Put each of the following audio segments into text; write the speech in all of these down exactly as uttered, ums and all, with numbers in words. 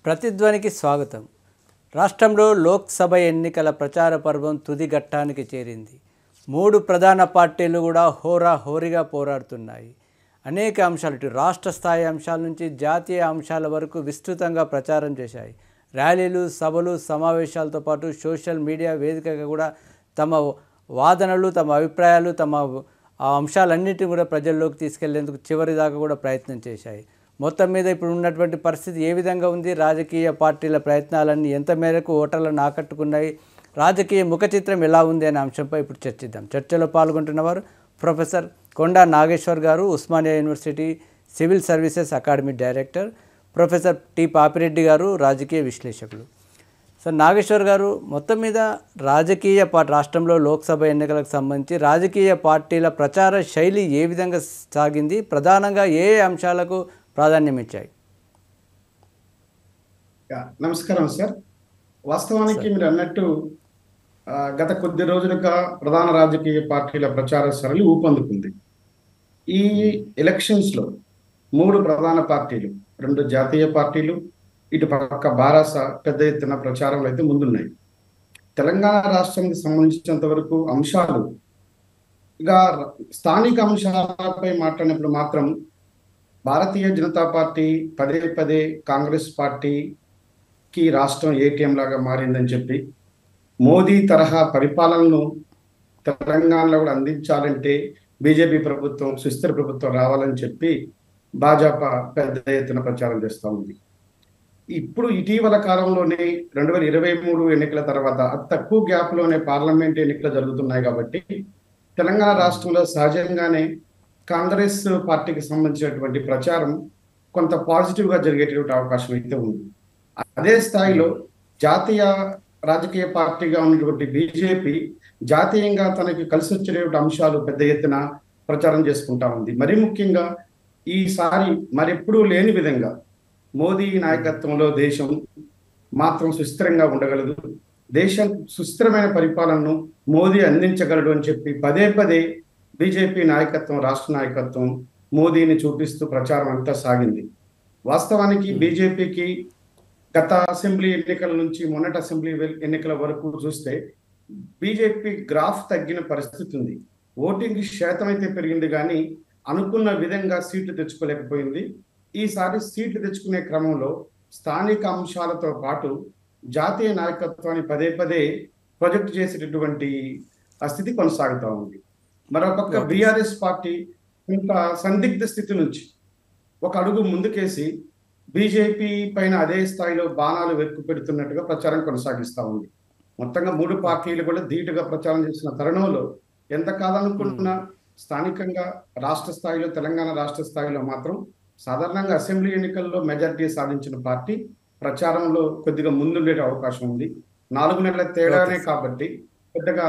ప్రతిధ్వనికి స్వాగతం. రాష్ట్రంలో లోక్సభ ఎన్నికల ప్రచార పర్వం తుది ఘట్టానికి చేరింది. మూడు ప్రధాన పార్టీలు కూడా హోరా హోరీగా పోరాడుతున్నాయి. అనేక అంశాలు, ఇటు రాష్ట్ర స్థాయి అంశాల నుంచి జాతీయ అంశాల వరకు విస్తృతంగా ప్రచారం చేశాయి. ర్యాలీలు, సభలు, సమావేశాలతో పాటు సోషల్ మీడియా వేదికగా కూడా తమ వాదనలు, తమ అభిప్రాయాలు, తమ అంశాలన్నింటినీ కూడా ప్రజల్లోకి తీసుకెళ్లేందుకు చివరి దాకా కూడా ప్రయత్నం చేశాయి. మొత్తం మీద ఇప్పుడు ఉన్నటువంటి పరిస్థితి ఏ విధంగా ఉంది, రాజకీయ పార్టీల ప్రయత్నాలన్నీ ఎంత మేరకు ఓటర్లను ఆకట్టుకున్నాయి, రాజకీయ ముఖ చిత్రం ఎలా ఉంది అనే అంశంపై ఇప్పుడు చర్చిద్దాం. చర్చలో పాల్గొంటున్నవారు professor Konda Nageshwar garu, Osmania university civil services academy director, professor T Papireddy garu, రాజకీయ విశ్లేషకులు. సార్ నాగేశ్వర్ గారు, మొత్తం మీద రాజకీయ పార్టీ రాష్ట్రంలో లోక్సభ ఎన్నికలకు సంబంధించి రాజకీయ పార్టీల ప్రచార శైలి ఏ విధంగా సాగింది, ప్రధానంగా ఏ అంశాలకు ప్రాధాన్యం ఇచ్చాయి? నమస్కారం సార్. వాస్తవానికి మీరు అన్నట్టు గత కొద్ది రోజులుగా ప్రధాన రాజకీయ పార్టీల ప్రచార సరళి ఊపందుకుంది. ఈ ఎలక్షన్స్లో మూడు ప్రధాన పార్టీలు, రెండు జాతీయ పార్టీలు, ఇటు పక్క బారాస పెద్ద ఎత్తున ప్రచారంలో అయితే ముందున్నాయి. తెలంగాణ రాష్ట్రానికి సంబంధించినంత వరకు అంశాలు ఇక స్థానిక అంశాలపై మాట్లాడినప్పుడు మాత్రం భారతీయ జనతా పార్టీ పదే పదే కాంగ్రెస్ పార్టీకి రాష్ట్రం ఏటీఎం లాగా మారిందని చెప్పి, మోదీ తరహా పరిపాలనను తెలంగాణలో కూడా అందించాలంటే బీజేపీ ప్రభుత్వం, సుస్థిర ప్రభుత్వం రావాలని చెప్పి భాజపా పెద్ద ఎత్తున ప్రచారం చేస్తూ ఉంది. ఇప్పుడు ఇటీవల కాలంలోనే రెండు వేల ఇరవై మూడు ఎన్నికల తర్వాత అతి తక్కువ గ్యాప్లోనే పార్లమెంట్ ఎన్నికలు జరుగుతున్నాయి కాబట్టి తెలంగాణ రాష్ట్రంలో సహజంగానే కాంగ్రెస్ పార్టీకి సంబంధించినటువంటి ప్రచారం కొంత పాజిటివ్గా జరిగేటువంటి అవకాశం అయితే ఉంది. అదే స్థాయిలో జాతీయ రాజకీయ పార్టీగా ఉన్నటువంటి బీజేపీ జాతీయంగా తనకి కలిసి వచ్చేటువంటి అంశాలు పెద్ద ఎత్తున ప్రచారం చేసుకుంటా ఉంది. మరీ ముఖ్యంగా ఈసారి మరెప్పుడూ లేని విధంగా మోదీ నాయకత్వంలో దేశం మాత్రం సుస్థిరంగా ఉండగలదు, దేశం సుస్థిరమైన పరిపాలనను మోదీ అందించగలడు అని చెప్పి పదే పదే బీజేపీ నాయకత్వం, రాష్ట్ర నాయకత్వం మోదీని చూపిస్తూ ప్రచారం అంతా సాగింది. వాస్తవానికి బీజేపీకి గత అసెంబ్లీ ఎన్నికల నుంచి మొన్నటి అసెంబ్లీ ఎన్నికల వరకు చూస్తే బీజేపీ గ్రాఫ్ తగ్గిన పరిస్థితి ఉంది. ఓటింగ్ శాతం అయితే పెరిగింది కానీ అనుకున్న విధంగా సీట్లు తెచ్చుకోలేకపోయింది. ఈసారి సీట్లు తెచ్చుకునే క్రమంలో స్థానిక అంశాలతో పాటు జాతీయ నాయకత్వాన్ని పదే పదే ప్రొజెక్ట్ చేసేటటువంటి ఆ స్థితి కొనసాగుతూ ఉంది. మరోపక్క బీఆర్ఎస్ పార్టీ ఇంత సందిగ్ధ స్థితి నుంచి ఒక అడుగు ముందుకేసి బీజేపీ పైన అదే స్థాయిలో బాణాలు వెక్కు పెడుతున్నట్టుగా ప్రచారం కొనసాగిస్తూ ఉంది. మొత్తంగా మూడు పార్టీలు కూడా ధీటుగా ప్రచారం చేసిన తరుణంలో ఎంత కాదనుకుంటున్నా స్థానికంగా రాష్ట్ర స్థాయిలో, తెలంగాణ రాష్ట్ర స్థాయిలో మాత్రం సాధారణంగా అసెంబ్లీ ఎన్నికల్లో మెజారిటీ సాధించిన పార్టీ ప్రచారంలో కొద్దిగా ముందుండే అవకాశం ఉంది. నాలుగు నెలల తేడానే కాబట్టి పెద్దగా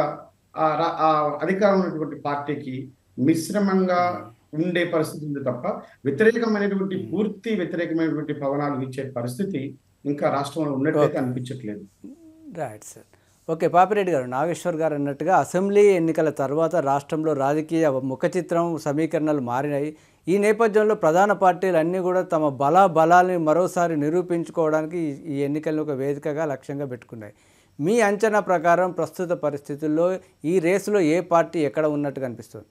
ఆ అధికారం ఉన్నటువంటి పార్టీకి మిశ్రమంగా ఉండే పరిస్థితి ఉంది తప్ప వ్యతిరేకమైనటువంటి పూర్తి వ్యతిరేకమైనటువంటి పవనాలు ఇచ్చే పరిస్థితి ఇంకా రాష్ట్రంలో ఉన్నట్లయితే అనిపించట్లేదు. Right sir. ఓకే, పాపిరెడ్డి గారు, నాగేశ్వర్ గారు అన్నట్టుగా అసెంబ్లీ ఎన్నికల తర్వాత రాష్ట్రంలో రాజకీయ ముఖ చిత్రం సమీకరణలు మారినాయి. ఈ నేపథ్యంలో ప్రధాన పార్టీలు అన్నీ కూడా తమ బల బలాన్ని మరోసారి నిరూపించుకోవడానికి ఈ ఎన్నికలను ఒక వేదికగా లక్ష్యంగా పెట్టుకున్నాయి. మీ అంచనా ప్రకారం ప్రస్తుత పరిస్థితుల్లో ఈ రేసులో ఏ పార్టీ ఎక్కడ ఉన్నట్టు కనిపిస్తుంది?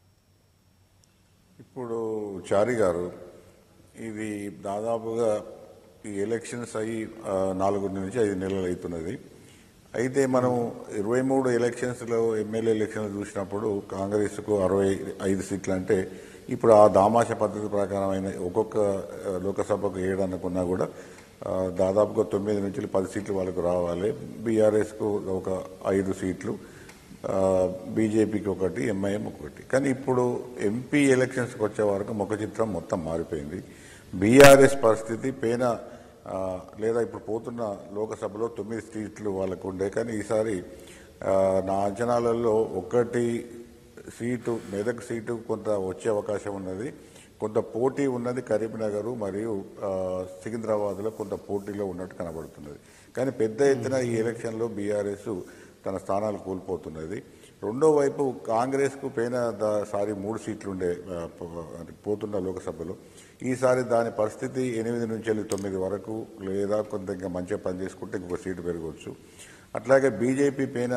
ఇప్పుడు చారి గారు, ఇది దాదాపుగా ఈ ఎలక్షన్స్ అయ్యి నాలుగు నుంచి ఐదు నెలలు అవుతున్నది. అయితే మనం ఇరవై మూడు ఎలక్షన్స్లో ఎమ్మెల్యే ఎలక్షన్లు చూసినప్పుడు కాంగ్రెస్కు అరవై ఐదు సీట్లు అంటే ఇప్పుడు ఆ దామాష పద్ధతి ప్రకారమైన ఒక్కొక్క లోకసభకు ఏడు అనుకున్నా కూడా దాదాపుగా తొమ్మిది నుంచి పది సీట్లు వాళ్ళకు రావాలి. బీఆర్ఎస్కు ఒక ఐదు సీట్లు, బీజేపీకి ఒకటి, ఎంఐఎం ఒకటి. కానీ ఇప్పుడు ఎంపీ ఎలక్షన్స్కి వచ్చే వరకు ముఖ చిత్రం మొత్తం మారిపోయింది. బీఆర్ఎస్ పరిస్థితి పైన లేదా ఇప్పుడు పోతున్న లోకసభలో తొమ్మిది సీట్లు వాళ్ళకు ఉండే, కానీ ఈసారి నా అంచనాలలో ఒకటి సీటు, మెదక్ సీటు కొంత వచ్చే అవకాశం ఉన్నది. కొంత పోటీ ఉన్నది కరీంనగర్ మరియు సికింద్రాబాద్లో కొంత పోటీలో ఉన్నట్టు కనబడుతున్నది. కానీ పెద్ద ఎత్తున ఈ ఎలక్షన్లో బీఆర్ఎస్ తన స్థానాలు కోల్పోతున్నది. రెండో వైపు కాంగ్రెస్కు పైన సారి మూడు సీట్లు ఉండే పోతున్న లోకసభలో, ఈసారి దాని పరిస్థితి ఎనిమిది నుంచి వెళ్ళి తొమ్మిది వరకు, లేదా కొంత ఇంకా మంచిగా పనిచేసుకుంటే ఇంకొక సీటు పెరగవచ్చు. అట్లాగే బీజేపీ పైన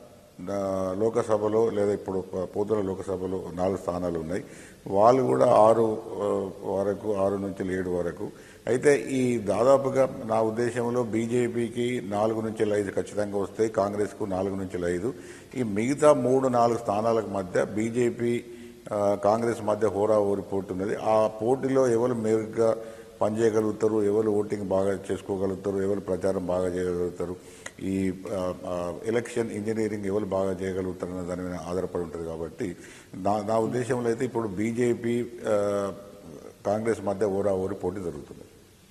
లోకసభలో లేదా ఇప్పుడు పోతుల లోకసభలో నాలుగు స్థానాలు ఉన్నాయి. వాళ్ళు కూడా ఆరు వరకు, ఆరు నుంచి ఏడు వరకు. అయితే ఈ దాదాపుగా నా ఉద్దేశంలో బీజేపీకి నాలుగు నుంచి ఐదు ఖచ్చితంగా వస్తాయి, కాంగ్రెస్కు నాలుగు నుంచి ఐదు. ఈ మిగతా మూడు నాలుగు స్థానాలకు మధ్య బీజేపీ కాంగ్రెస్ మధ్య హోరా ఓరి పోటీ ఉన్నది. ఆ పోటీలో ఎవరు మెరుగ్గా పనిచేయగలుగుతారు, ఎవరు ఓటింగ్ బాగా చేసుకోగలుగుతారు, ఎవరు ప్రచారం బాగా చేయగలుగుతారు, ఈ ఎలక్షన్ ఇంజనీరింగ్ ఎవరు బాగా చేయగలుగుతారు అన్న దాని మీద ఆధారపడి ఉంటుంది. కాబట్టి నా నా ఉద్దేశంలో అయితే ఇప్పుడు బీజేపీ కాంగ్రెస్ మధ్య ఓరా ఓరి పోటీ జరుగుతుంది.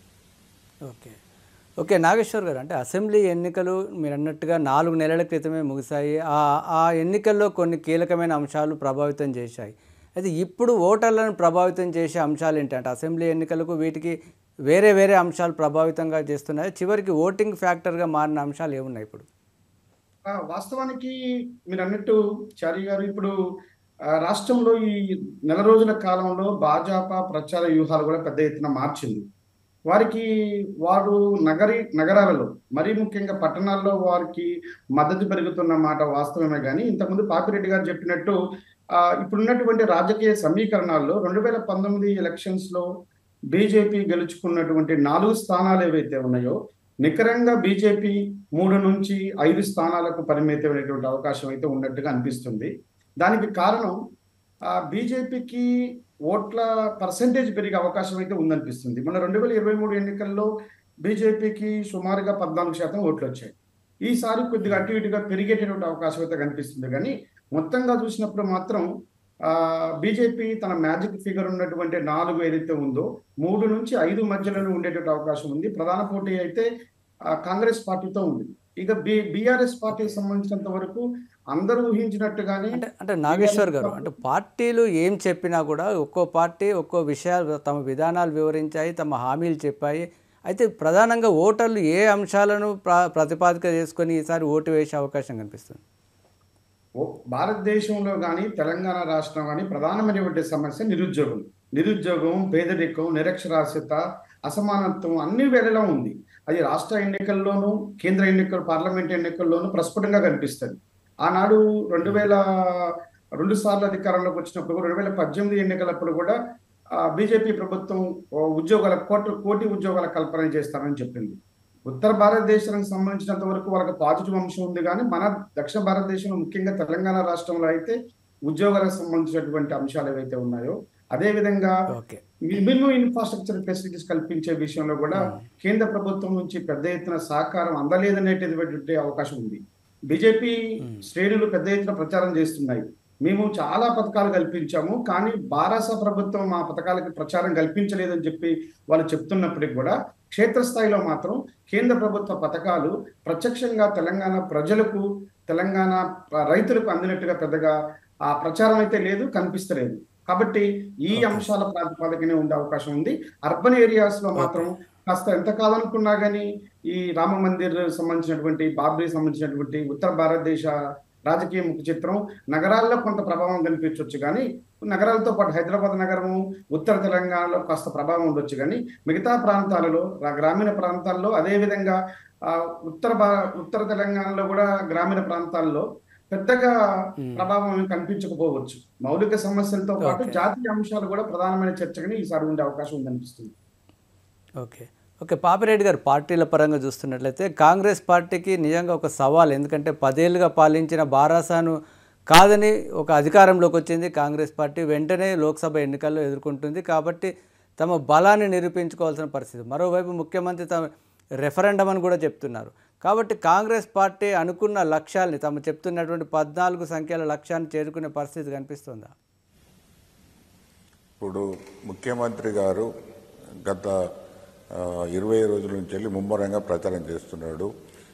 ఓకే ఓకే నాగేశ్వర్ గారు, అంటే అసెంబ్లీ ఎన్నికలు మీరు అన్నట్టుగా నాలుగు నెలల క్రితమే ముగిశాయి. ఆ ఆ ఎన్నికల్లో కొన్ని కీలకమైన అంశాలు ప్రభావితం చేశాయి. అయితే ఇప్పుడు ఓటర్లను ప్రభావితం చేసే అంశాలు ఏంటంటే అసెంబ్లీ ఎన్నికలకు వీటికి వేరే వేరే అంశాలు ప్రభావితంగా చేస్తున్నాయి. చివరికి ఓటింగ్ ఫ్యాక్టర్గా మారిన అంశాలు ఏమున్నాయి ఇప్పుడు? వాస్తవానికి మీరు అన్నట్టు చారి గారు, ఇప్పుడు రాష్ట్రంలో ఈ నెల రోజుల కాలంలో భాజపా ప్రచార వ్యూహాలు కూడా పెద్ద ఎత్తున మార్చింది. వారికి వారు నగరి నగరాలలో మరీ ముఖ్యంగా పట్టణాల్లో వారికి మద్దతు పెరుగుతున్న మాట వాస్తవమే. కానీ ఇంతకుముందు పాపిరెడ్డి గారు చెప్పినట్టు ఆ ఇప్పుడున్నటువంటి రాజకీయ సమీకరణాల్లో రెండు వేల పంతొమ్మిది ఎలక్షన్స్ లో బీజేపీ గెలుచుకున్నటువంటి నాలుగు స్థానాలు ఏవైతే ఉన్నాయో నికరంగా బీజేపీ మూడు నుంచి ఐదు స్థానాలకు పరిమితమైనటువంటి అవకాశం అయితే ఉన్నట్టుగా అనిపిస్తుంది. దానికి కారణం ఆ బీజేపీకి ఓట్ల పర్సెంటేజ్ పెరిగే అవకాశం అయితే ఉందనిపిస్తుంది. మన రెండు వేల ఇరవై మూడు ఎన్నికల్లో బీజేపీకి సుమారుగా పద్నాలుగు శాతం ఓట్లు వచ్చాయి. ఈసారి కొద్దిగా అటు ఇటుగా పెరిగేటటువంటి అవకాశం అయితే కనిపిస్తుంది. కానీ మొత్తంగా చూసినప్పుడు మాత్రం ఆ బీజేపీ తన మ్యాజిక్ ఫిగర్ ఉన్నటువంటి నాలుగు ఏదైతే ఉందో మూడు నుంచి ఐదు మధ్యలో ఉండేటువంటి అవకాశం ఉంది. ప్రధాన పోటీ అయితే కాంగ్రెస్ పార్టీతో ఉంది. ఇక బి బీఆర్ఎస్ పార్టీకి సంబంధించినంత వరకు అందరూ ఊహించినట్టుగానే అంటే అంటే నాగేశ్వర్ గారు, అంటే పార్టీలు ఏం చెప్పినా కూడా ఒక్కో పార్టీ ఒక్కో విషయాలు తమ విధానాలు వివరించాయి, తమ హామీలు చెప్పాయి. అయితే ప్రధానంగా ఓటర్లు ఏ అంశాలను ప్ర ప్రతిపాదిక చేసుకొని ఈసారి ఓటు వేసే అవకాశం కనిపిస్తుంది? భారతదేశంలో కానీ తెలంగాణ రాష్ట్రం కానీ ప్రధానమైనటువంటి సమస్య నిరుద్యోగం. నిరుద్యోగం, పేదరికం, నిరక్షరాస్యత, అసమానత్వం అన్ని వేళలా ఉంది. అది రాష్ట్ర ఎన్నికల్లోనూ, కేంద్ర ఎన్నికలు, పార్లమెంట్ ఎన్నికల్లోనూ ప్రస్ఫుటంగా కనిపిస్తుంది. ఆనాడు రెండు వేల రెండు సార్లు అధికారంలోకి వచ్చినప్పుడు, రెండు వేల పద్దెనిమిది ఎన్నికలప్పుడు కూడా బీజేపీ ప్రభుత్వం ఉద్యోగాల కోటి కోటి ఉద్యోగాల కల్పన చేస్తారని చెప్పింది. ఉత్తర భారతదేశానికి సంబంధించినంత వరకు వాళ్ళకి పాజిటివ్ అంశం ఉంది. కానీ మన దక్షిణ భారతదేశంలో ముఖ్యంగా తెలంగాణ రాష్ట్రంలో అయితే ఉద్యోగాలకు సంబంధించినటువంటి అంశాలు ఏవైతే ఉన్నాయో, అదేవిధంగా విభిన్న ఇన్ఫ్రాస్ట్రక్చర్ ఫెసిలిటీస్ కల్పించే విషయంలో కూడా కేంద్ర ప్రభుత్వం నుంచి పెద్ద ఎత్తున సహకారం అందలేదనేటువంటి అవకాశం ఉంది. బీజేపీ శ్రేణులు పెద్ద ఎత్తున ప్రచారం చేస్తున్నాయి. మేము చాలా పథకాలు కల్పించాము, కానీ భారత ప్రభుత్వం మా పథకాలకి ప్రచారం కల్పించలేదని చెప్పి వాళ్ళు చెప్తున్నప్పటికీ కూడా క్షేత్రస్థాయిలో మాత్రం కేంద్ర ప్రభుత్వ పథకాలు ప్రత్యక్షంగా తెలంగాణ ప్రజలకు, తెలంగాణ రైతులకు అందినట్టుగా పెద్దగా ఆ ప్రచారం అయితే లేదు, కనిపిస్తలేదు. కాబట్టి ఈ అంశాల ప్రాతిపదికనే ఉండే అవకాశం ఉంది. అర్బన్ ఏరియాస్ లో మాత్రం కాస్త ఎంత కాదనుకున్నా కానీ ఈ రామ మందిర్ సంబంధించినటువంటి, బాబ్రీ సంబంధించినటువంటి ఉత్తర భారతదేశ రాజకీయ ముఖ చిత్రం నగరాల్లో కొంత ప్రభావం కనిపించవచ్చు. కానీ నగరాలతో పాటు హైదరాబాద్ నగరము, ఉత్తర తెలంగాణలో కాస్త ప్రభావం ఉండొచ్చు. కానీ మిగతా ప్రాంతాలలో, గ్రామీణ ప్రాంతాల్లో, అదేవిధంగా ఉత్తర ఉత్తర తెలంగాణలో కూడా గ్రామీణ ప్రాంతాల్లో పెద్దగా ప్రభావం కనిపించకపోవచ్చు. మౌలిక సమస్యలతో పాటు జాతీయ అంశాలు కూడా ప్రధానమైన చర్చగానే ఈసారి ఉండే అవకాశం ఉందనిపిస్తుంది. ఓకే ఓకే పాపిరెడ్డి గారు, పార్టీల పరంగా చూస్తున్నట్లయితే కాంగ్రెస్ పార్టీకి నిజంగా ఒక సవాల్. ఎందుకంటే పదేళ్లుగా పాలించిన బారాసాను కాదని ఒక అధికారంలోకి వచ్చింది కాంగ్రెస్ పార్టీ, వెంటనే లోక్సభ ఎన్నికల్లో ఎదుర్కొంటుంది. కాబట్టి తమ బలాన్ని నిరూపించుకోవాల్సిన పరిస్థితి. మరోవైపు ముఖ్యమంత్రి తమ రెఫరెండం అని కూడా చెప్తున్నారు. కాబట్టి కాంగ్రెస్ పార్టీ అనుకున్న లక్ష్యాల్ని, తమ చెప్తున్నటువంటి పద్నాలుగు సంఖ్యల లక్ష్యాన్ని చేరుకునే పరిస్థితి కనిపిస్తుందా? ఇప్పుడు ముఖ్యమంత్రి గారు గత ఇరవై రోజుల నుంచి వెళ్ళి ముమ్మరంగా ప్రచారం చేస్తున్నాడు.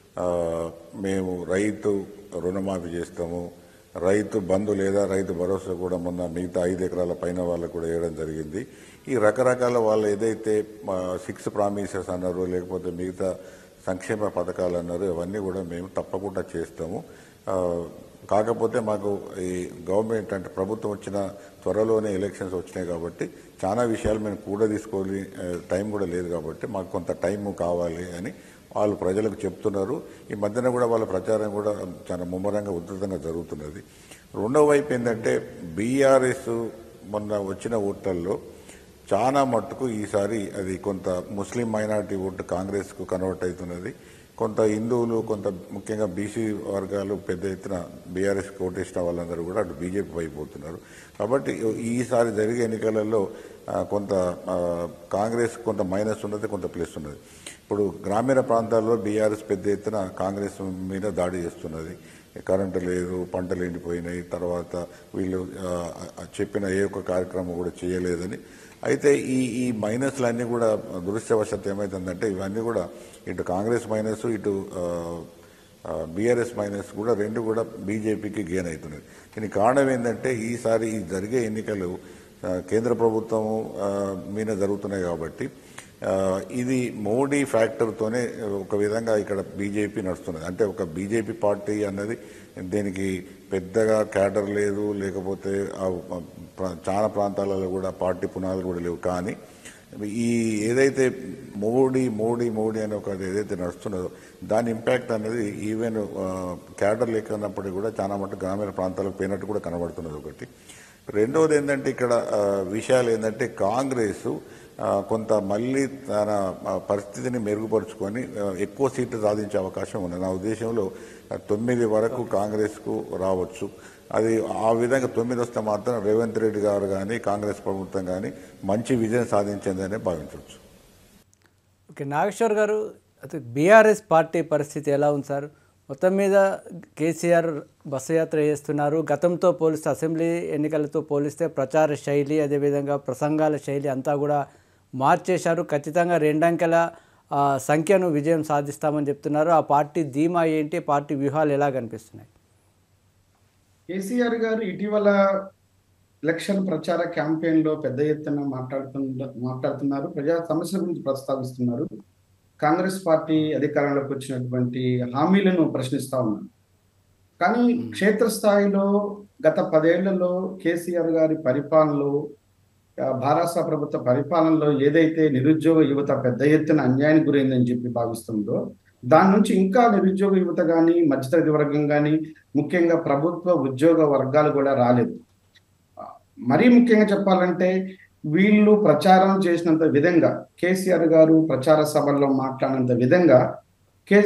మేము రైతు రుణమాఫీ చేస్తాము, రైతు బంధు లేదా రైతు భరోసా కూడా మొన్న మిగతా ఐదు ఎకరాల పైన వాళ్ళకు కూడా వేయడం జరిగింది. ఈ రకరకాల వాళ్ళు ఏదైతే సిక్స్ ప్రామిసెస్ అన్నారు, లేకపోతే మిగతా సంక్షేమ పథకాలు అన్నారు, ఇవన్నీ కూడా మేము తప్పకుండా చేస్తాము. కాకపోతే మాకు ఈ గవర్నమెంట్ అంటే ప్రభుత్వం వచ్చిన త్వరలోనే ఎలక్షన్స్ వచ్చినాయి కాబట్టి చాలా విషయాలు మేము కూడా తీసుకోవాలి, టైం కూడా లేదు కాబట్టి మాకు కొంత టైం కావాలి అని వాళ్ళు ప్రజలకు చెప్తున్నారు. ఈ మధ్యన కూడా వాళ్ళ ప్రచారం కూడా చాలా ముమ్మరంగా ఉధృతంగా జరుగుతున్నది. రెండవ వైపు ఏంటంటే బీఆర్ఎస్ మొన్న వచ్చిన ఓట్లలో చాలా మట్టుకు ఈసారి అది కొంత ముస్లిం మైనారిటీ ఓటు కాంగ్రెస్కు కన్వర్ట్ అవుతున్నది. కొంత హిందువులు, కొంత ముఖ్యంగా బీసీ వర్గాలు పెద్ద ఎత్తున బీఆర్ఎస్కి ఓటేసిన వాళ్ళందరూ కూడా అటు బీజేపీ అయిపోతున్నారు. కాబట్టి ఈసారి జరిగే ఎన్నికలలో కొంత కాంగ్రెస్ కొంత మైనస్ ఉన్నది, కొంత ప్లస్ ఉన్నది. ఇప్పుడు గ్రామీణ ప్రాంతాల్లో బీఆర్ఎస్ పెద్ద ఎత్తున కాంగ్రెస్ మీద దాడి చేస్తున్నది. కరెంటు లేదు, పంటలు ఎండిపోయినాయి, తర్వాత వీళ్ళు చెప్పిన ఏ ఒక్క కార్యక్రమం కూడా చేయలేదని. అయితే ఈ ఈ మైనస్లన్నీ కూడా దురదృష్టవశాత్తు ఏమవుతుందంటే ఇవన్నీ కూడా ఇటు కాంగ్రెస్ మైనస్, ఇటు బీఆర్ఎస్ మైనస్ కూడా రెండు కూడా బీజేపీకి గెయిన్ అవుతున్నది. దీనికి కారణం ఏంటంటే ఈసారి ఈ జరిగే ఎన్నికలు కేంద్ర ప్రభుత్వం మీద జరుగుతున్నాయి కాబట్టి ఇది మోడీ ఫ్యాక్టర్తోనే ఒక విధంగా ఇక్కడ బీజేపీ నడుస్తున్నది. అంటే ఒక బీజేపీ పార్టీ అన్నది దీనికి పెద్దగా క్యాడర్ లేదు, లేకపోతే చాలా ప్రాంతాలలో కూడా పార్టీ పునాదులు కూడా లేవు. కానీ ఈ ఏదైతే మోడీ మోడీ మోడీ అనే ఒక ఏదైతే నడుస్తున్నదో దాని ఇంపాక్ట్ అనేది ఈవెన్ క్యాడర్ లేకున్నప్పటికీ కూడా చాలా మటుకు గ్రామీణ ప్రాంతాలకు పోయినట్టు కూడా కనబడుతున్నది ఒకటి. రెండవది ఏంటంటే ఇక్కడ విషయాలు ఏంటంటే కాంగ్రెస్ కొంత మళ్ళీ తన పరిస్థితిని మెరుగుపరుచుకొని ఎక్కువ సీట్లు సాధించే అవకాశం ఉంది. నా ఉద్దేశంలో తొమ్మిది వరకు కాంగ్రెస్కు రావచ్చు. అది ఆ విధంగా తొమ్మిది వస్తే మాత్రం రేవంత్ రెడ్డి గారు కానీ కాంగ్రెస్ ప్రభుత్వం కానీ మంచి విజయం సాధించిందనే భావించవచ్చు. ఓకే, నాగేశ్వర్ గారు, అయితే బీఆర్ఎస్ పార్టీ పరిస్థితి ఎలా ఉంది సార్? మొత్తం మీద కేసీఆర్ బస్సు యాత్ర చేస్తున్నారు. గతంతో పోలిస్తే, అసెంబ్లీ ఎన్నికలతో పోలిస్తే ప్రచార శైలి, అదేవిధంగా ప్రసంగాల శైలి అంతా కూడా మార్చేశారు. ఖచ్చితంగా రెండంకెల సంఖ్యను విజయం సాధిస్తామని చెప్తున్నారు. ఆ పార్టీ ధీమా ఏంటి, పార్టీ వ్యూహాలు ఎలా కనిపిస్తున్నాయి? కేసీఆర్ గారు ఇటీవల ఎలక్షన్ ప్రచార క్యాంపెయిన్లో పెద్ద ఎత్తున మాట్లాడుతున్న మాట్లాడుతున్నారు ప్రజా సమస్యల గురించి ప్రస్తావిస్తున్నారు. కాంగ్రెస్ పార్టీ అధికారంలోకి వచ్చినటువంటి హామీలను ప్రశ్నిస్తా ఉన్నారు. కానీ క్షేత్రస్థాయిలో గత పదేళ్లలో కేసీఆర్ గారి పరిపాలనలో, భారత ప్రభుత్వ పరిపాలనలో ఏదైతే నిరుద్యోగ యువత పెద్ద ఎత్తున అన్యాయానికి గురైందని చెప్పి భావిస్తుందో, దాని నుంచి ఇంకా నిరుద్యోగ యువత కానీ, మధ్యతరగతి వర్గం కానీ, ముఖ్యంగా ప్రభుత్వ ఉద్యోగ వర్గాలు కూడా రాలేదు. మరీ ముఖ్యంగా చెప్పాలంటే వీళ్ళు ప్రచారం చేసినంత విధంగా, కేసీఆర్ గారు ప్రచార సభల్లో మాట్లాడినంత విధంగా కే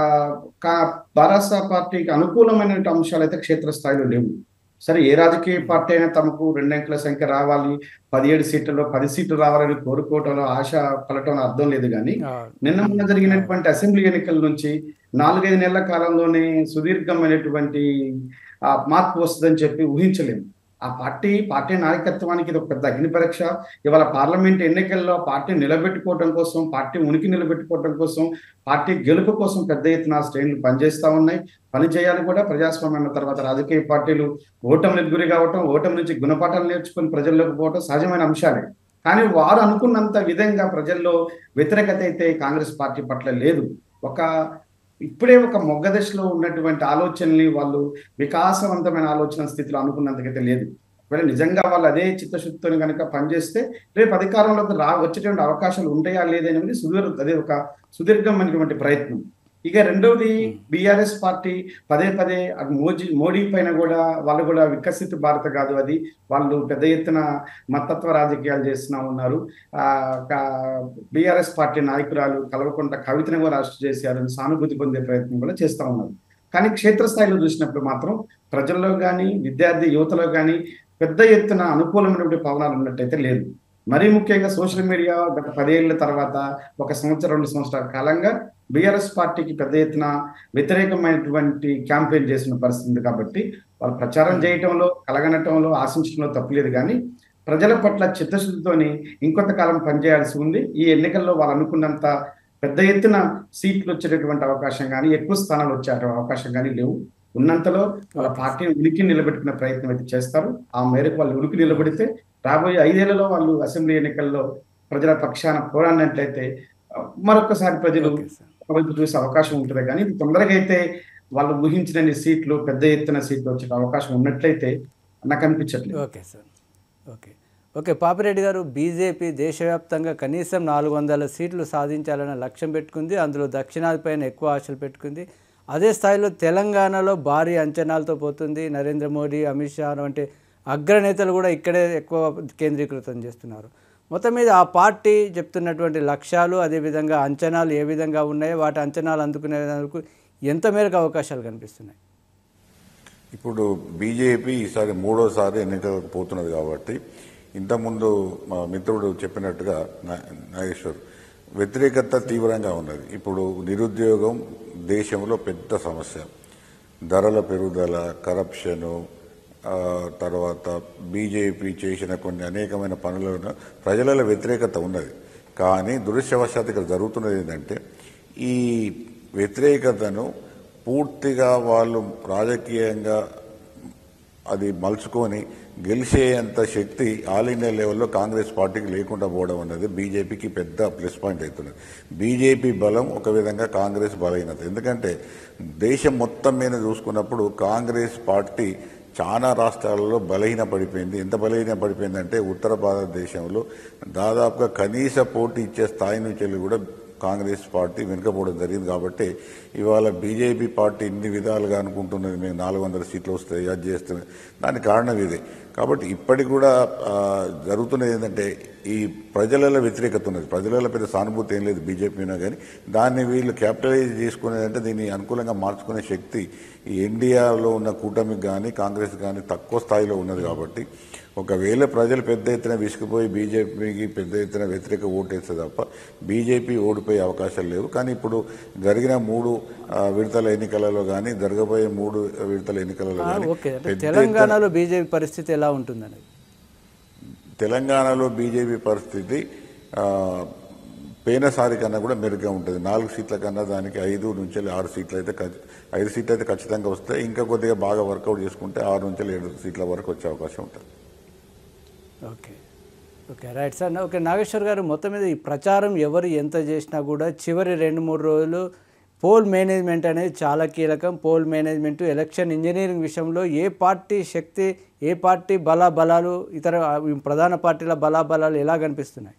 భారత పార్టీకి అనుకూలమైన అంశాలు అయితే క్షేత్రస్థాయిలో లేవు. సరే, ఏ రాజకీయ పార్టీ అయినా తమకు రెండంకెల సంఖ్య రావాలి, పదిహేడు సీట్లలో పది సీట్లు రావాలని కోరుకోవటంలో ఆశ పడటంలో అర్థం లేదు. కానీ నిన్న మొన్న జరిగినటువంటి అసెంబ్లీ ఎన్నికల నుంచి నాలుగైదు నెలల కాలంలోనే సుదీర్ఘమైనటువంటి మార్పు వస్తుందని చెప్పి ఊహించలేము. ఆ పార్టీ పార్టీ నాయకత్వానికి ఇది ఒక పెద్ద అగ్ని పరీక్ష. ఇవాళ పార్లమెంట్ ఎన్నికల్లో పార్టీ నిలబెట్టుకోవడం కోసం, పార్టీ ఉనికి నిలబెట్టుకోవడం కోసం, పార్టీ గెలుపు కోసం పెద్ద ఎత్తున శ్రేణులు పనిచేస్తూ ఉన్నాయి. పని చేయాలి కూడా. ప్రజాస్వామ్యం తర్వాత రాజకీయ పార్టీలు ఓటమికి గురి కావటం, ఓటమి నుంచి గుణపాఠాలు నేర్చుకుని ప్రజల్లోకి పోవటం సహజమైన అంశాలే. కానీ వారు అనుకున్నంత విధంగా ప్రజల్లో వ్యతిరేకత అయితే కాంగ్రెస్ పార్టీ పట్ల లేదు. ఒక ఇప్పుడే ఒక మొగ్గ దశలో ఉన్నటువంటి ఆలోచనల్ని వాళ్ళు వికాసవంతమైన ఆలోచన స్థితిలో అనుకున్నంతకైతే లేదు. ఒకవేళ నిజంగా వాళ్ళు అదే చిత్తశుద్ధితో కనుక పనిచేస్తే రేపు అధికారంలోకి రా వచ్చేటువంటి అవకాశాలు ఉంటాయా లేదనేది సుదీర్ అదే ఒక సుదీర్ఘమైనటువంటి ప్రయత్నం. ఇక రెండవది, బీఆర్ఎస్ పార్టీ పదే పదే మోదీ మోడీ పైన కూడా వాళ్ళు కూడా వికసిత భారత కాదు, అది వాళ్ళు పెద్ద ఎత్తున మతత్వ రాజకీయాలు చేస్తూ ఉన్నారు. బీఆర్ఎస్ పార్టీ నాయకురాలు కల్వకుంట్ల కవితను కూడా అరెస్ట్ చేశారని సానుభూతి పొందే ప్రయత్నం కూడా చేస్తూ ఉన్నారు. కానీ క్షేత్రస్థాయిలో చూసినప్పుడు మాత్రం ప్రజల్లో కానీ, విద్యార్థి యువతలో కానీ పెద్ద ఎత్తున అనుకూలమైనటువంటి పవనాలు ఉన్నట్టయితే లేదు. మరీ ముఖ్యంగా సోషల్ మీడియా గత పదేళ్ల తర్వాత ఒక సంవత్సరం రెండు సంవత్సరాల కాలంగా బీఆర్ఎస్ పార్టీకి పెద్ద ఎత్తున వ్యతిరేకమైనటువంటి క్యాంపెయిన్ చేసిన పరిస్థితి. కాబట్టి వాళ్ళు ప్రచారం చేయటంలో, కలగనటంలో, ఆశించడంలో తప్పులేదు. కానీ ప్రజల పట్ల చిత్తశుద్ధితోని ఇంకొంతకాలం పనిచేయాల్సి ఉంది. ఈ ఎన్నికల్లో వాళ్ళు అనుకున్నంత పెద్ద ఎత్తున సీట్లు వచ్చేటటువంటి అవకాశం కానీ, ఎక్కువ స్థానాలు వచ్చే అవకాశం కానీ లేవు. ఉన్నంతలో వాళ్ళ పార్టీని ఉనికి నిలబెట్టుకునే ప్రయత్నం అయితే చేస్తారు. ఆ మేరకు వాళ్ళు ఉనికి నిలబడితే రాబోయే ఐదేళ్లలో వాళ్ళు అసెంబ్లీ ఎన్నికల్లో ప్రజల పక్షాన పోరాడినట్లయితే మరొకసారి ప్రజలు వైపు చూసే అవకాశం ఉంటుంది. కానీ ఇది తొందరగా అయితే వాళ్ళు ఊహించిన సీట్లు పెద్ద ఎత్తున సీట్లు వచ్చే అవకాశం ఉన్నట్లయితే నాకు అనిపించట్లేదు. Okay sir, okay okay Papireddy garu, BJP దేశవ్యాప్తంగా కనీసం నాలుగు వందల సీట్లు సాధించాలన్న లక్ష్యం పెట్టుకుంది. అందులో దక్షిణాది పైన ఎక్కువ ఆశలు పెట్టుకుంది. అదే స్థాయిలో తెలంగాణలో భారీ అంచనాలతో పోతుంది. నరేంద్ర మోడీ, అమిత్ షా వంటి అగ్రనేతలు కూడా ఇక్కడే ఎక్కువ కేంద్రీకృతం చేస్తున్నారు. మొత్తం మీద ఆ పార్టీ చెప్తున్నటువంటి లక్ష్యాలు, అదేవిధంగా అంచనాలు ఏ విధంగా ఉన్నాయో వాటి అంచనాలు అందుకునేందుకు ఎంత మేరకు అవకాశాలు కనిపిస్తున్నాయి? ఇప్పుడు బీజేపీ ఈసారి మూడోసారి ఎన్నికలకు పోతున్నది కాబట్టి, ఇంతకుముందు మా మిత్రుడు చెప్పినట్టుగా నాగేశ్వర్, వ్యతిరేకత తీవ్రంగా ఉన్నది. ఇప్పుడు నిరుద్యోగం దేశంలో పెద్ద సమస్య, ధరల పెరుగుదల, కరప్షను, తర్వాత బీజేపీ చేసిన కొన్ని అనేకమైన పనులను ప్రజలలో వ్యతిరేకత ఉన్నది. కానీ దురదృష్టవశాత్తు ఇక్కడ జరుగుతున్నది ఏంటంటే, ఈ వ్యతిరేకతను పూర్తిగా వాళ్ళు రాజకీయంగా అది మలుచుకొని గెలిచేంత శక్తి ఆల్ ఇండియా లెవెల్లో కాంగ్రెస్ పార్టీకి లేకుండా పోవడం అన్నది బీజేపీకి పెద్ద ప్లస్ పాయింట్ అవుతున్నది. బీజేపీ బలం ఒక విధంగా కాంగ్రెస్ బలహీనత. ఎందుకంటే దేశం మొత్తం మీద చూసుకున్నప్పుడు కాంగ్రెస్ పార్టీ చాలా రాష్ట్రాలలో బలహీన పడిపోయింది. ఎంత బలహీన పడిపోయిందంటే ఉత్తర భారతదేశంలో దాదాపుగా కనీస పోటీ ఇచ్చే స్థాయి నుంచి కూడా కాంగ్రెస్ పార్టీ వెనుకపోవడం జరిగింది. కాబట్టి ఇవాళ బీజేపీ పార్టీ ఇన్ని విధాలుగా అనుకుంటున్నది మేము నాలుగు వందల సీట్లు వస్తాయి, అది చేస్తున్నాయి. దానికి కారణం ఇదే. కాబట్టి ఇప్పటికి కూడా జరుగుతున్నది ఏంటంటే, ఈ ప్రజలలో వ్యతిరేకత ఉన్నది. ప్రజలలో పెద్ద సానుభూతి ఏం లేదు బీజేపీ మీద. కానీ దాన్ని వీళ్ళు క్యాపిటలైజ్ చేసుకునేదంటే దీన్ని అనుకూలంగా మార్చుకునే శక్తి ఈ ఇండియాలో ఉన్న కూటమికి కానీ కాంగ్రెస్ కానీ తక్కువ స్థాయిలో ఉన్నది. కాబట్టి ఒకవేళ ప్రజలు పెద్ద ఎత్తున విసిగిపోయి బీజేపీకి పెద్ద ఎత్తున వ్యతిరేక ఓటేస్తే తప్ప బీజేపీ ఓడిపోయే అవకాశాలు లేవు. కానీ ఇప్పుడు జరిగిన మూడు విడతల ఎన్నికలలో కానీ జరగబోయే మూడు విడతల ఎన్నికలలో కానీ తెలంగాణలో బీజేపీ పరిస్థితి ఎలా ఉంటుందని, తెలంగాణలో బీజేపీ పరిస్థితి పోయినసారి కన్నా కూడా మెరుగ్గా ఉంటుంది. నాలుగు సీట్ల కన్నా దానికి ఐదు నుంచి ఆరు సీట్లు అయితే ఐదు సీట్లు అయితే ఖచ్చితంగా వస్తాయి. ఇంకా కొద్దిగా బాగా వర్కౌట్ చేసుకుంటే ఆరు నుంచి ఏడు సీట్ల వరకు వచ్చే అవకాశం ఉంటుంది. Okay okay right sir. Okay Nageshwar garu, మొత్తం మీద ఈ ప్రచారం ఎవరు ఎంత చేసినా కూడా చివరి రెండు మూడు రోజులు పోల్ మేనేజ్మెంట్ అనేది చాలా కీలకం. పోల్ మేనేజ్మెంట్, ఎలక్షన్ ఇంజనీరింగ్ విషయంలో ఏ పార్టీ శక్తి, ఏ పార్టీ బలాబలాలు, ఇతర ప్రధాన పార్టీల బలాబలాలు ఎలా కనిపిస్తున్నాయి?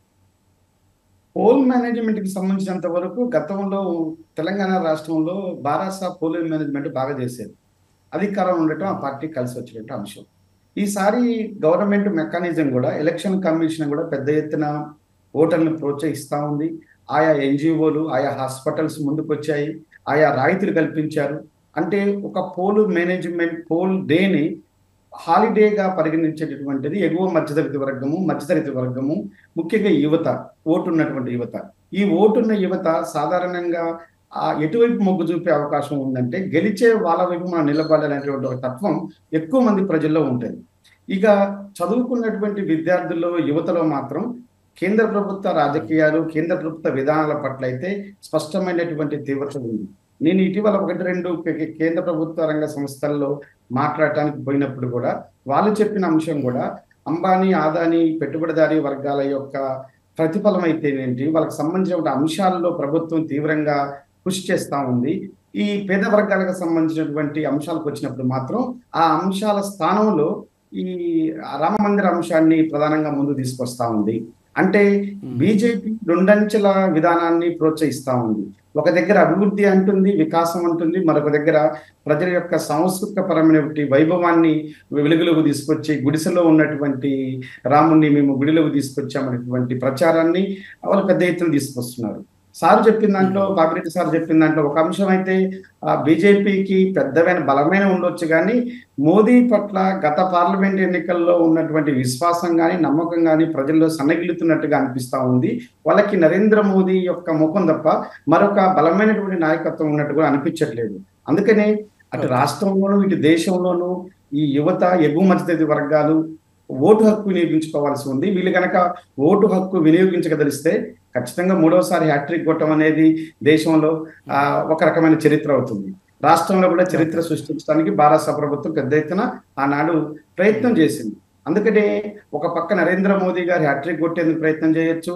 పోల్ మేనేజ్మెంట్కి సంబంధించినంత వరకు గతంలో తెలంగాణ రాష్ట్రంలో బారాసా పోల్ మేనేజ్మెంట్ బాగా చేసేది. అధికారం ఉండటం ఆ పార్టీ కలిసి వచ్చినట్టు అంశం. ఈసారి గవర్నమెంట్ మెకానిజం కూడా, ఎలక్షన్ కమిషన్ కూడా పెద్ద ఎత్తున ఓటర్లను ప్రోత్సహిస్తూ ఉంది. ఆయా ఎన్జిఓలు, ఆయా హాస్పిటల్స్ ముందుకు వచ్చాయి, ఆయా రాయితీలు కల్పించారు. అంటే ఒక పోల్ మేనేజ్మెంట్ పోల్ డేని హాలిడేగా పరిగణించేటటువంటిది ఎగువ మధ్యతరగతి వర్గము, మధ్యతరగతి వర్గము, ముఖ్యంగా యువత, ఓటున్నటువంటి యువత. ఈ ఓటున్న యువత సాధారణంగా ఆ ఎటువైపు మొగ్గు చూపే అవకాశం ఉందంటే, గెలిచే వాళ్ళ వైపు మనం నిలబడాలనేటువంటి ఒక తత్వం ఎక్కువ మంది ప్రజల్లో ఉంటుంది. ఇక చదువుకున్నటువంటి విద్యార్థుల్లో, యువతలో మాత్రం కేంద్ర ప్రభుత్వ రాజకీయాలు, కేంద్ర ప్రభుత్వ విధానాల పట్ల అయితే స్పష్టమైనటువంటి తీవ్రత ఉంది. నేను ఇటీవల ఒకటి రెండు కేంద్ర ప్రభుత్వ రంగ సంస్థల్లో మాట్లాడటానికి పోయినప్పుడు కూడా వాళ్ళు చెప్పిన అంశం కూడా, అంబానీ, ఆదానీ పెట్టుబడిదారీ వర్గాల యొక్క ప్రతిఫలం అయితేనేంటి, వాళ్ళకి సంబంధించిన అంశాల్లో ప్రభుత్వం తీవ్రంగా కృషి చేస్తూ ఉంది. ఈ పేద వర్గాలకు సంబంధించినటువంటి అంశాలకు వచ్చినప్పుడు మాత్రం ఆ అంశాల స్థానంలో ఈ రామ మందిర అంశాన్ని ప్రధానంగా ముందు తీసుకొస్తా ఉంది. అంటే బీజేపీ రెండంచెల విధానాన్ని ప్రోత్సహిస్తా ఉంది. ఒక దగ్గర అభివృద్ధి అంటుంది, వికాసం అంటుంది, మరొక దగ్గర ప్రజల యొక్క సాంస్కృతిక పరమైనటువంటి వైభవాన్ని వెలుగులోకి తీసుకొచ్చి, గుడిసెలో ఉన్నటువంటి రాముణ్ణి మేము గుడిలోకి తీసుకొచ్చామనేటువంటి ప్రచారాన్ని వాళ్ళు పెద్ద ఎత్తున తీసుకొస్తున్నారు. సార్ చెప్పిన దాంట్లో, పాపిరెడ్డి సార్ చెప్పిన దాంట్లో ఒక అంశం అయితే, బీజేపీకి పెద్దమైన బలమైన ఉండొచ్చు, కానీ మోదీ పట్ల గత పార్లమెంట్ ఎన్నికల్లో ఉన్నటువంటి విశ్వాసం కానీ నమ్మకం కానీ ప్రజల్లో సన్నగిల్లుతున్నట్టుగా అనిపిస్తూ ఉంది. వాళ్ళకి నరేంద్ర మోదీ యొక్క ముఖం తప్ప మరొక బలమైనటువంటి నాయకత్వం ఉన్నట్టు కూడా అనిపించట్లేదు. అందుకనే అటు రాష్ట్రంలోనూ ఇటు దేశంలోనూ ఈ యువత, ఎగువ మధ్యతరగతి వర్గాలు ఓటు హక్కు వినియోగించుకోవాల్సి ఉంది. వీళ్ళు కనుక ఓటు హక్కు వినియోగించగలిస్తే ఖచ్చితంగా మూడవసారి హ్యాట్రిక్ కొట్టడం అనేది దేశంలో ఆ ఒక రకమైన చరిత్ర అవుతుంది. రాష్ట్రంలో కూడా చరిత్ర సృష్టించడానికి భారత ప్రభుత్వం పెద్ద ఎత్తున ఆనాడు ప్రయత్నం చేసింది. అందుకనే ఒక పక్క నరేంద్ర మోదీ గారి హ్యాట్రిక్ కొట్టేందుకు ప్రయత్నం చేయొచ్చు,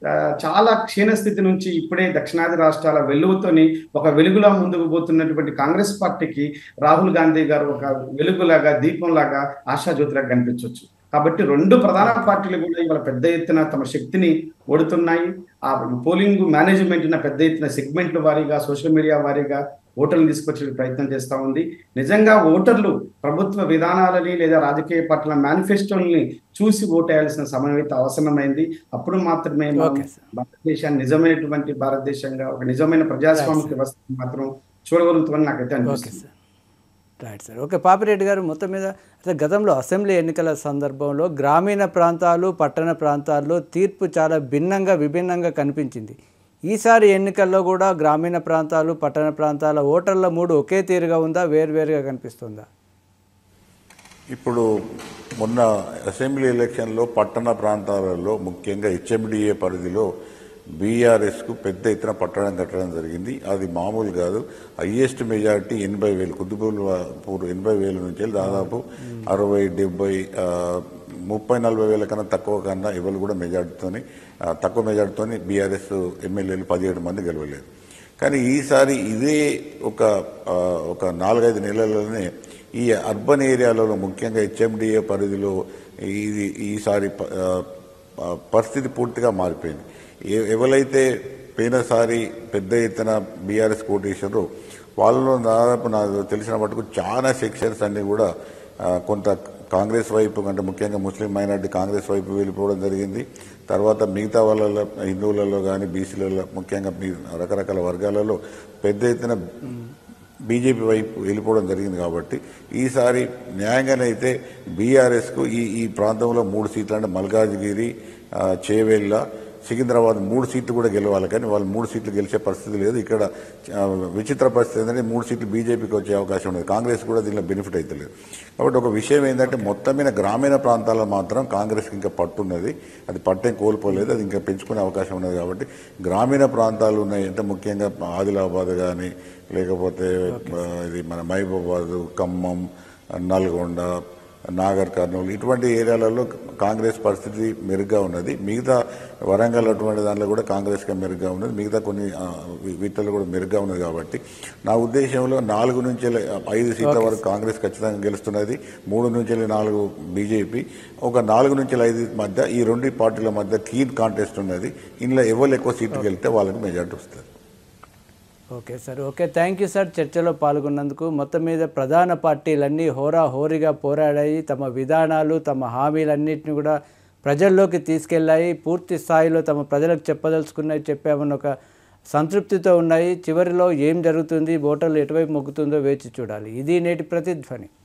ఆ, చాలా క్షీణస్థితి నుంచి ఇప్పుడే దక్షిణాది రాష్ట్రాల వెలుగుతోని ఒక వెలుగులా ముందుకు పోతున్నటువంటి కాంగ్రెస్ పార్టీకి రాహుల్ గాంధీ గారు ఒక వెలుగులాగా దీపంలాగా ఆశాజ్యోతిలాగా కనిపించవచ్చు. కాబట్టి రెండు ప్రధాన పార్టీలు కూడా ఇవాళ పెద్ద ఎత్తున తమ శక్తిని ఓడుతున్నాయి. ఆ పోలింగ్ మేనేజ్మెంట్ పెద్ద ఎత్తున సెగ్మెంట్ల వారీగా సోషల్ మీడియా వారీగా ఓటర్లు తీసుకొచ్చే ప్రయత్నం చేస్తూ ఉంది. నిజంగా ఓటర్లు ప్రభుత్వ విధానాలని లేదా రాజకీయ పార్టీల మేనిఫెస్టోని చూసి ఓటేయాల్సిన సమయం అయితే అవసరమైంది. అప్పుడు మాత్రమే మనం భారతదేశాన్ని నిజమైనటువంటి భారతదేశంగా ఒక నిజమైన ప్రజాస్వామిక వ్యవస్థ మాత్రం చూడగలుగుతామని నాకైతే అనిపిస్తుంది. Right sir. ఓకే పాపిరెడ్డి గారు, మొత్తం మీద అయితే గతంలో అసెంబ్లీ ఎన్నికల సందర్భంలో గ్రామీణ ప్రాంతాలు పట్టణ ప్రాంతాల్లో తీర్పు చాలా భిన్నంగా విభిన్నంగా కనిపించింది. ఈసారి ఎన్నికల్లో కూడా గ్రామీణ ప్రాంతాలు పట్టణ ప్రాంతాల ఓటర్ల మూడు ఒకే తీరుగా ఉందా, వేరువేరుగా కనిపిస్తుందా? ఇప్పుడు మొన్న అసెంబ్లీ ఎలక్షన్లో పట్టణ ప్రాంతాలలో ముఖ్యంగా హెచ్ఎండిఏ పరిధిలో బీఆర్ఎస్కు పెద్ద ఎత్తున పట్టడం కట్టడం జరిగింది. అది మామూలు కాదు. హయ్యెస్ట్ మెజారిటీ ఎనభై వేలు కుతుబుల్పూర్ ఎనభై వేల నుంచి దాదాపు అరవై డెబ్బై ముప్పై నలభై వేల కన్నా తక్కువ కన్నా ఎవరు కూడా మెజార్టీతోని తక్కువ మెజార్టీతోని బీఆర్ఎస్ ఎమ్మెల్యేలు పదిహేడు మంది గెలవలేదు. కానీ ఈసారి ఇదే ఒక ఒక నాలుగైదు నెలల్లోనే ఈ అర్బన్ ఏరియాలలో ముఖ్యంగా హెచ్ఎండిఏ పరిధిలో ఇది ఈసారి పరిస్థితి పూర్తిగా మారిపోయింది. ఎవరైతే పోయినసారి పెద్ద ఎత్తున బీఆర్ఎస్ కోటేశారో వాళ్ళలో దాదాపు నాకు తెలిసిన మటుకు చాలా సెక్షన్స్ అన్ని కూడా కొంత కాంగ్రెస్ వైపు అంటే ముఖ్యంగా ముస్లిం మైనార్టీ కాంగ్రెస్ వైపు వెళ్ళిపోవడం జరిగింది. తర్వాత మిగతా వాళ్ళలో హిందువులలో కానీ బీసీలలో ముఖ్యంగా రకరకాల వర్గాలలో పెద్ద ఎత్తున బీజేపీ వైపు వెళ్ళిపోవడం జరిగింది. కాబట్టి ఈసారి న్యాయంగానైతే బీఆర్ఎస్కు ఈ ఈ ప్రాంతంలో మూడు సీట్లు అంటే మల్కాజ్గిరి, చేవెళ్ళ, సికింద్రాబాద్ మూడు సీట్లు కూడా గెలవాలి. కానీ వాళ్ళు మూడు సీట్లు గెలిచే పరిస్థితి లేదు. ఇక్కడ విచిత్ర పరిస్థితి ఏంటంటే మూడు సీట్లు బీజేపీకి వచ్చే అవకాశం ఉండదు. కాంగ్రెస్ కూడా దీనిలో బెనిఫిట్ అవుతలేదు. కాబట్టి ఒక విషయం ఏంటంటే మొత్తం మీద గ్రామీణ ప్రాంతాల్లో మాత్రం కాంగ్రెస్కి ఇంకా పట్టున్నది. అది పట్టేం కోల్పోలేదు. అది ఇంకా పెంచుకునే అవకాశం ఉన్నది. కాబట్టి గ్రామీణ ప్రాంతాలు ఉన్నాయి అంటే ముఖ్యంగా ఆదిలాబాద్ కానీ లేకపోతే ఇది మన మహబూబాబాద్, ఖమ్మం, నల్గొండ, నాగర్ కర్నూలు ఇటువంటి ఏరియాలలో కాంగ్రెస్ పరిస్థితి మెరుగ్గా ఉన్నది. మిగతా వరంగల్ అటువంటి దాంట్లో కూడా కాంగ్రెస్గా మెరుగ్గా ఉన్నది. మిగతా కొన్ని వీటిల్లో కూడా మెరుగ్గా ఉన్నది. కాబట్టి నా ఉద్దేశంలో నాలుగు నుంచి ఐదు సీట్ల వరకు కాంగ్రెస్ ఖచ్చితంగా గెలుస్తున్నది. మూడు నుంచి నాలుగు బీజేపీ, ఒక నాలుగు నుంచి ఐదు మధ్య ఈ రెండు పార్టీల మధ్య కీన్ కాంటెస్ట్ ఉన్నది. ఇందులో ఎవరు ఎక్కువ సీట్లు గెలిస్తే వాళ్ళకి మెజార్టీ వస్తుంది. Okay sir. Okay, thank you sir చర్చలో పాల్గొన్నందుకు. మొత్తం మీద ప్రధాన పార్టీలన్నీ హోరా హోరీగా పోరాడాయి. తమ విధానాలు తమ హామీలన్నింటినీ కూడా ప్రజల్లోకి తీసుకెళ్లాయి. పూర్తి స్థాయిలో తమ ప్రజలకు చెప్పదలుచుకున్నాయి చెప్పామన్న ఒక సంతృప్తితో ఉన్నాయి. చివరిలో ఏం జరుగుతుంది, ఓటర్లు ఎటువైపు మొగ్గుతుందో వేచి చూడాలి. ఇది నేటి ప్రతిధ్వని.